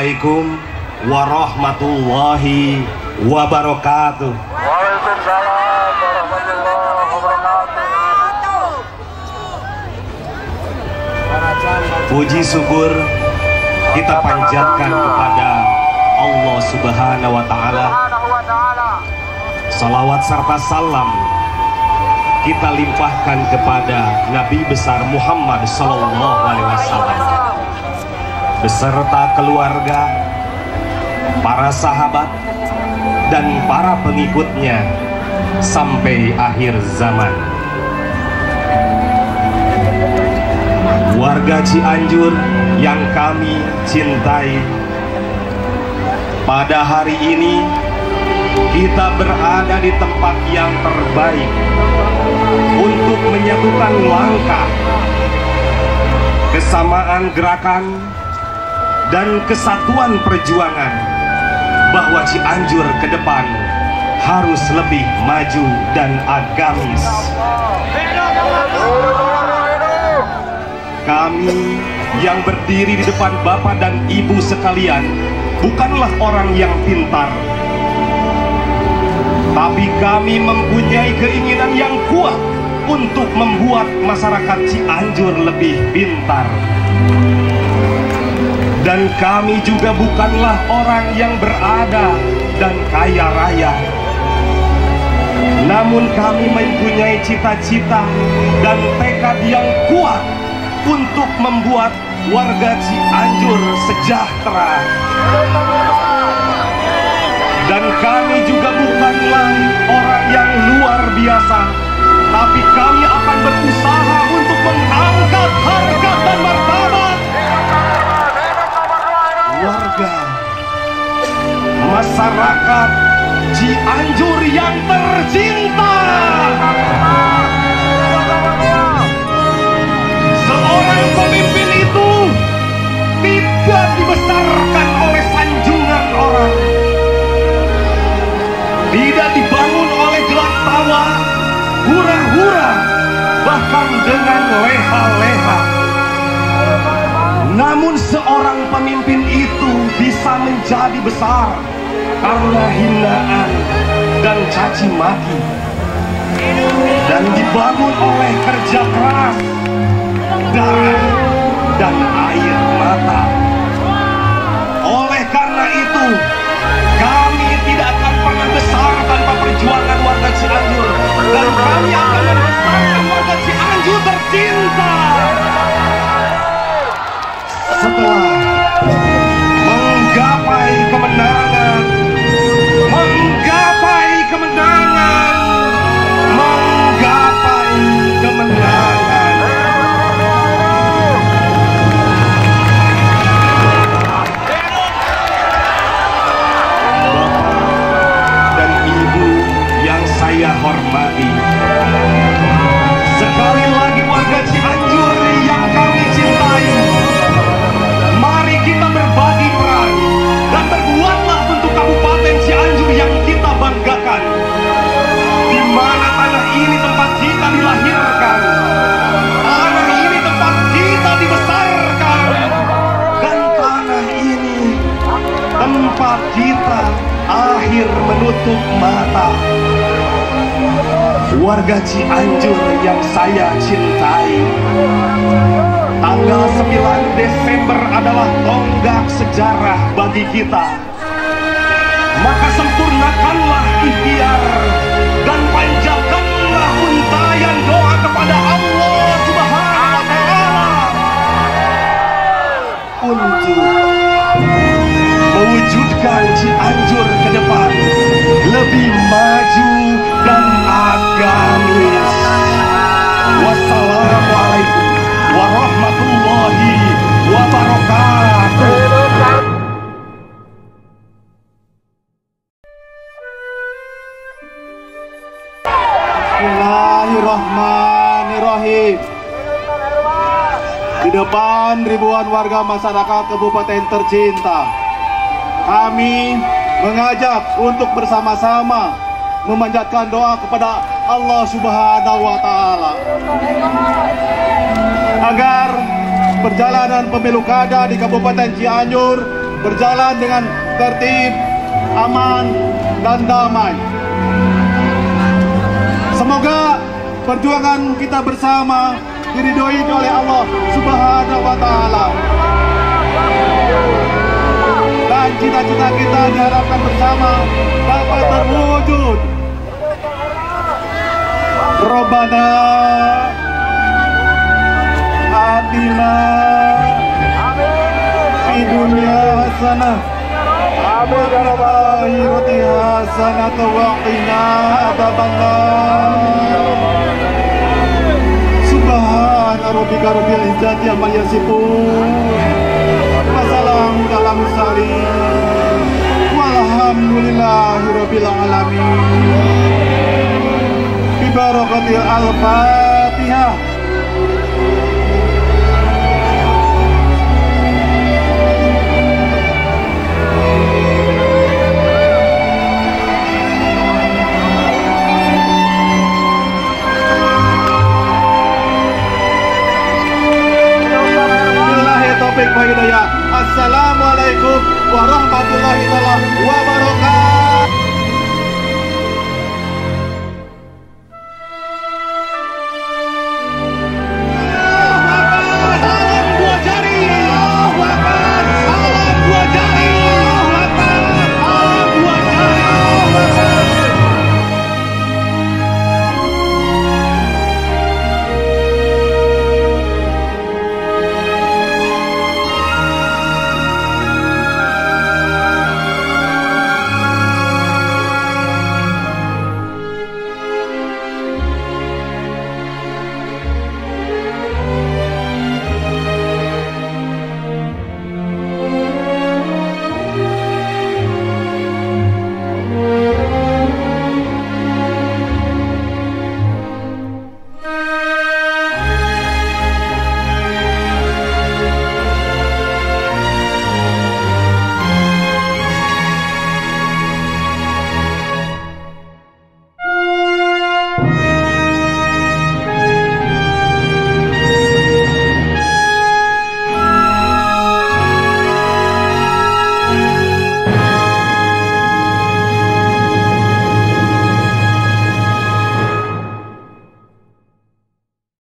Assalamualaikum warahmatullahi wabarakatuh. Waalaikumsalam warahmatullahi wabarakatuh. Puji syukur kita panjatkan kepada Allah Subhanahu wa Ta'ala. Salawat serta salam kita limpahkan kepada Nabi besar Muhammad Sallallahu Alaihi Wasallam beserta keluarga, para sahabat, dan para pengikutnya sampai akhir zaman. Warga Cianjur yang kami cintai, pada hari ini kita berada di tempat yang terbaik untuk menyatukan langkah, kesamaan gerakan, dan kesatuan perjuangan bahwa Cianjur ke depan harus lebih maju dan agamis. Kami yang berdiri di depan Bapak dan Ibu sekalian bukanlah orang yang pintar, tapi kami mempunyai keinginan yang kuat untuk membuat masyarakat Cianjur lebih pintar. Dan kami juga bukanlah orang yang berada dan kaya raya, namun kami mempunyai cita-cita dan tekad yang kuat untuk membuat warga Cianjur sejahtera. Dan kami juga bukanlah orang yang luar biasa, tapi kami akan berusaha untuk mengangkat harkat dan martabat warga, masyarakat Cianjur yang tercinta. Seorang pemimpin itu tidak dibesarkan oleh sanjungan orang, tidak dibangun oleh gelak tawa, hura-hura, bahkan dengan leha-leha. Namun seorang pemimpin itu bisa menjadi besar karena hinaan dan caci maki, dan dibangun oleh kerja keras, darah, dan air mata. Oleh karena itu, kami tidak akan pernah besar tanpa perjuangan warga Cianjur, dan kami akan membesarkan warga Cianjur tercinta. Setelah menggapai kemenangan, menggapai kemenangan, menggapai kemenangan, Bapak dan Ibu yang saya hormati, sekali lagi warga Cianjur yang kami cintai, mari kita berbagi peran dan berbuatlah untuk Kabupaten Cianjur yang kita banggakan, di mana tanah ini tempat kita dilahirkan, tanah ini tempat kita dibesarkan, dan tanah ini tempat kita akhir menutup mata. Warga Cianjur yang saya cintai, tanggal 9 Desember adalah tonggak sejarah bagi kita. Maka sempurnakanlah ikhtiar dan panjatkanlah untayan doa kepada Allah Subhanahu wa Ta'ala untuk mewujudkan Cianjur ke depan lebih maju dan agamis. Wassalamualaikum warahmatullahi wabarakatuh. Bismillahirrahmanirrahim. Di depan ribuan warga masyarakat kabupaten tercinta, kami mengajak untuk bersama-sama memanjatkan doa kepada Allah Subhanahu wa Ta'ala agar perjalanan pemilu kada di Kabupaten Cianjur berjalan dengan tertib, aman, dan damai. Semoga perjuangan kita bersama diridhoi oleh Allah Subhanahu wa Ta'ala, dan cita-cita kita diharapkan bersama dapat terwujud. Rabbana atina fid dunya hasanah wa fil akhirati hasanah wa qina adzabannar. Subhana rabbika rabbil izzati amma yasifun wa salamun alal mursalin walhamdulillahi rabbil alamin. Bi barakatil al-Fatihah.